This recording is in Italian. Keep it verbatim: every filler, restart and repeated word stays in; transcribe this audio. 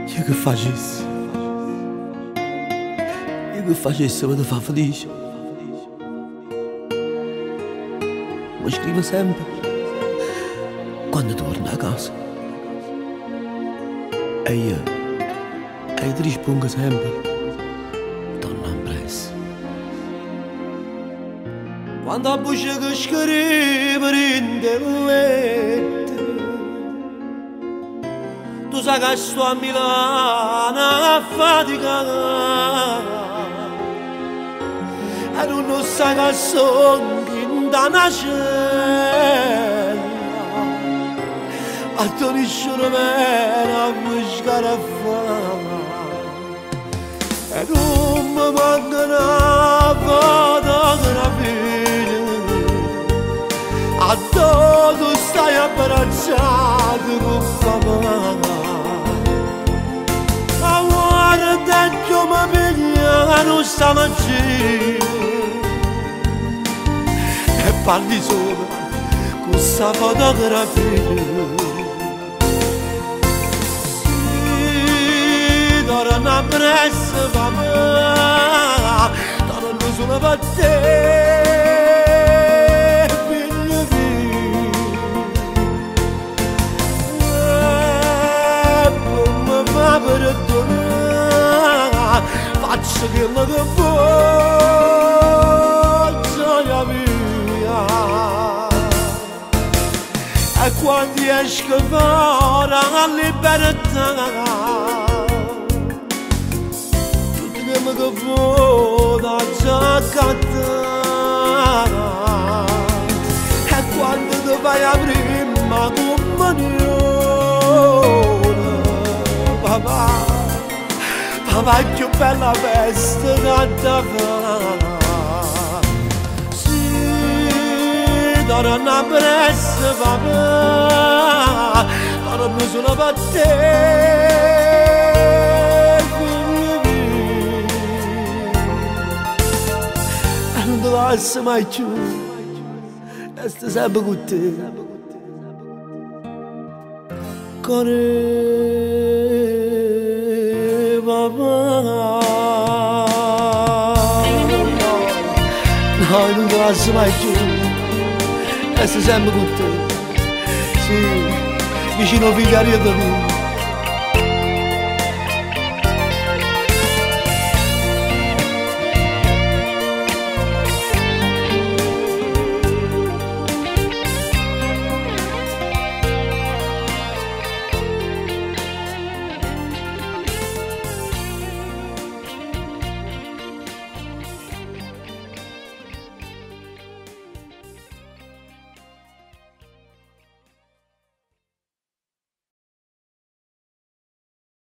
Io che facessi? Io che facessi per ti far felice? Mi scrivo sempre quando torno a casa. E io, e io ti rispondo sempre, torno presto. Quando a voce che scrive in letto, tu sai che sto a Milano a faticare e tu non sai che sono in una cella a tu nessuno viene a buscare a fare e non mi manca una fotografia a tu stai abbracciato con papà. Io mi pigliano stamattina e parli solo con questa fotografia. Sì, torno presso per me, torno solo per te, figlio mio. E poi mi fa perdonare, faccio quello che voglio mia. E quando esco fuori a libertà, tutto quello che voglio già cantare. E quando tu vai a prima comunione, papà, papà è più bella festa da da fare. Sì, torno presso papà, torno solo per te, figlio mio. E non ti lascio mai più, resto sempre con te. Corre, papà, no, non ti lascio mai più, resto sempre con te, sì, vicino figlio di me.